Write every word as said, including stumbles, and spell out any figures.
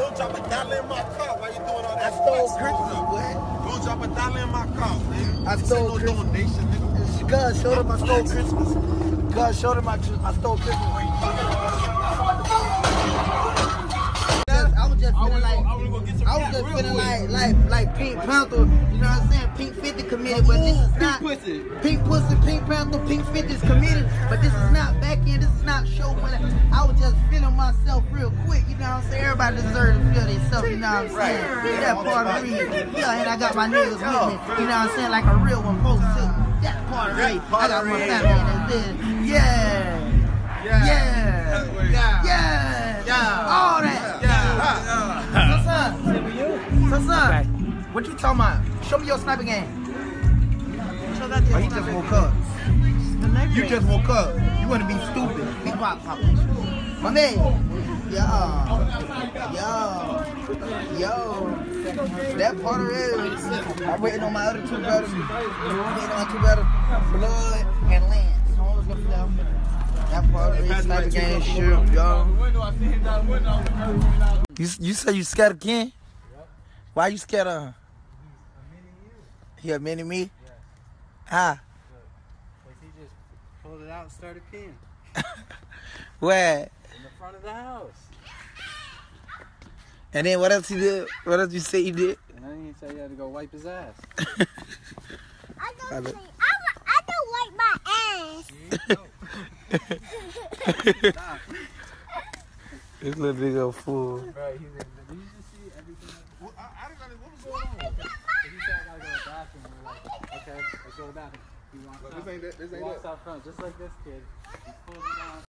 don't drop a dollar in my car. Why you doing all that? I stole Christmas, boy. Don't drop a dollar in my car, man. I stole no Christmas. donation, nigga. God showed him I stole Christmas. God showed him I, I stole Christmas. I was just feeling like I was just feeling like like like Pink Panther, you know what I'm saying? Pink fifty committed, but this is not Pink pussy. Pink Pussy, Pink Panther, Pink fifty is committed, but this is not back end, this is not show money. I was just feeling myself real quick, you know what I'm saying? Everybody deserves to feel themselves, you know what I'm saying? That part of me, yeah, and I got my niggas with me, you know what I'm saying? Like a real one supposed to. That part of me, I got my family in there. Yeah. Yeah. Yeah. Yeah. Yeah. All that. Yeah. Son, son, son, what you talking about? Show me your sniper game. Oh, he just woke up. You just woke up. You want to be stupid. Be quiet, Papa. My man. Yo. Yo. Yo. That part of it. I'm waiting on my other two brothers. I'm waiting on my two brothers. Blood and Lance. That part of it. Sniper game shit, yo. You, you say you scared of Ken? Why you scared of him? He a mini me? Yeah. How? Because he just pulled it out and started peeing. Where? In the front of the house. And then what else he did? What else you say he did? And then he said he had to go wipe his ass. I don't think, I, I don't wipe my ass. This little big old fool. Right, he did. Did you just see everything? What, I, I didn't know what was going on. So he said I gotta go to the bathroom. And we're like, okay, let's go to the bathroom. He walks Look, out. this ain't that. This He ain't walks that. out front, just like this kid. He pulls it down.